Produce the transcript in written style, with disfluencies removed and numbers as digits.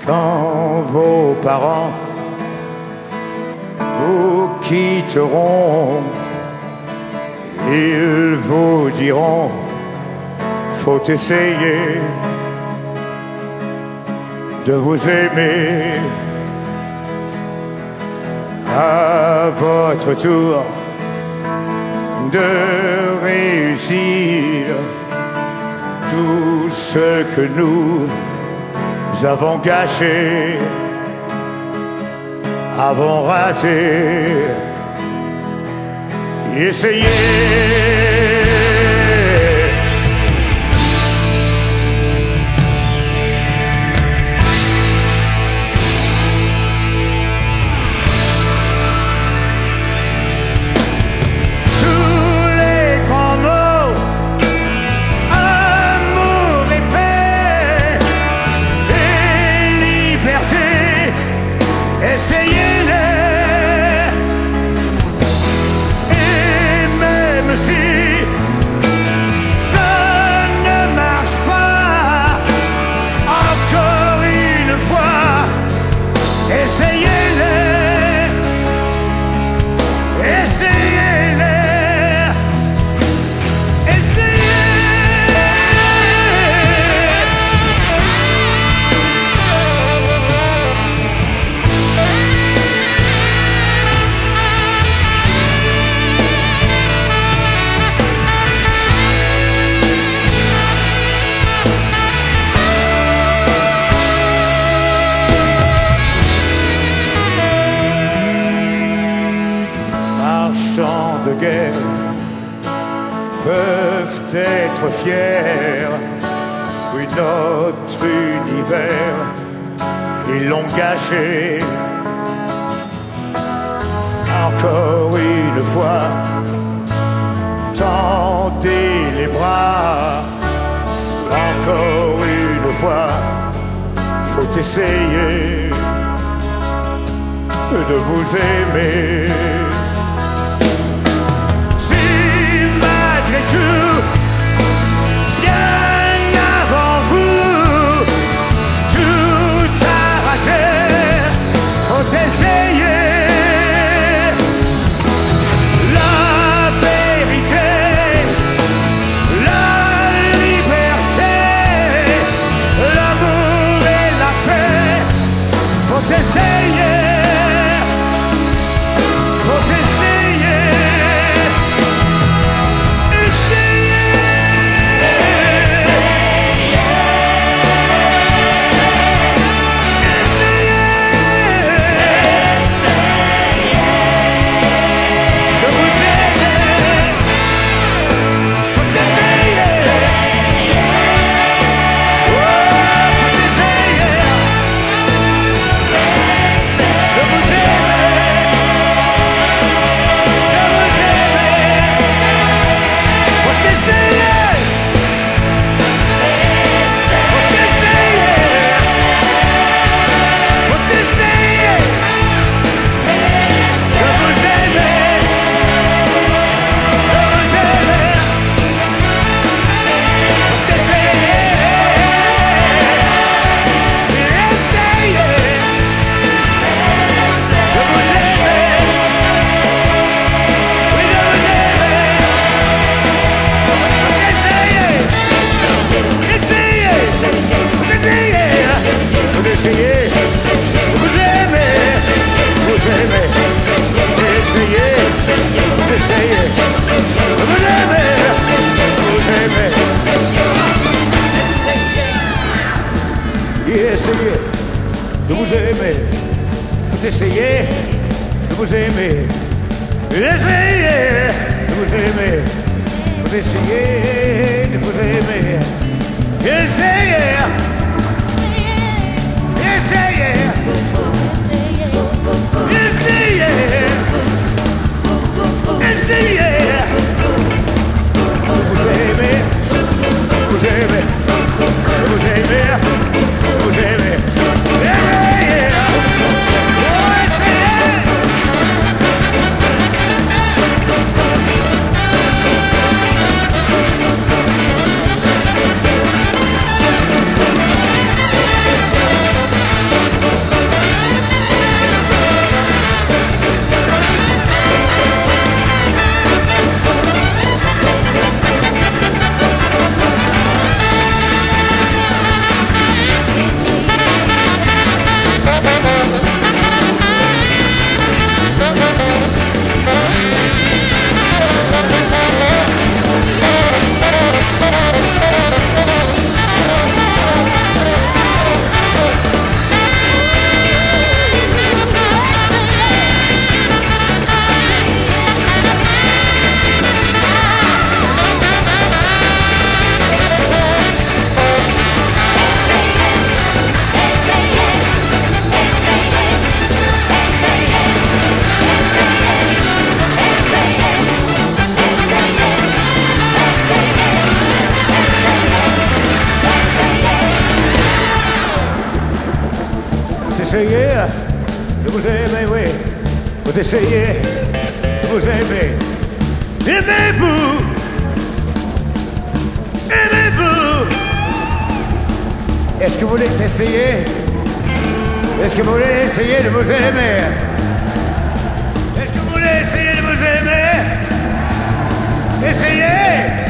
Quand vos parents vous quitteront, ils vous diront, faut essayer de vous aimer. À votre tour de réussir tout ce que nous avons gâché, avons raté. Essayez. De guerre peuvent être fiers, oui, notre univers, ils l'ont gâché. Encore une fois, tendez les bras. Encore une fois, faut essayer de vous aimer. Bien avant vous, tout a raté, faut essayer. La vérité, la liberté, l'amour et la paix, faut essayer. Faut essayer. Essayez de vous aimer, faut essayer de vous aimer, essayez de vous aimer, faut essayer de vous aimer, essayez, essayez, essayez, essayez, vous aimer, vous aimer, vous aimer. Vous aimez, essayez, essayez de vous aimer, oui. Vous essayez de vous aimer. Aimez-vous. Aimez-vous. Est-ce que vous voulez essayer? Est-ce que vous voulez essayer de vous aimer? Est-ce que vous voulez essayer de vous aimer? Essayez!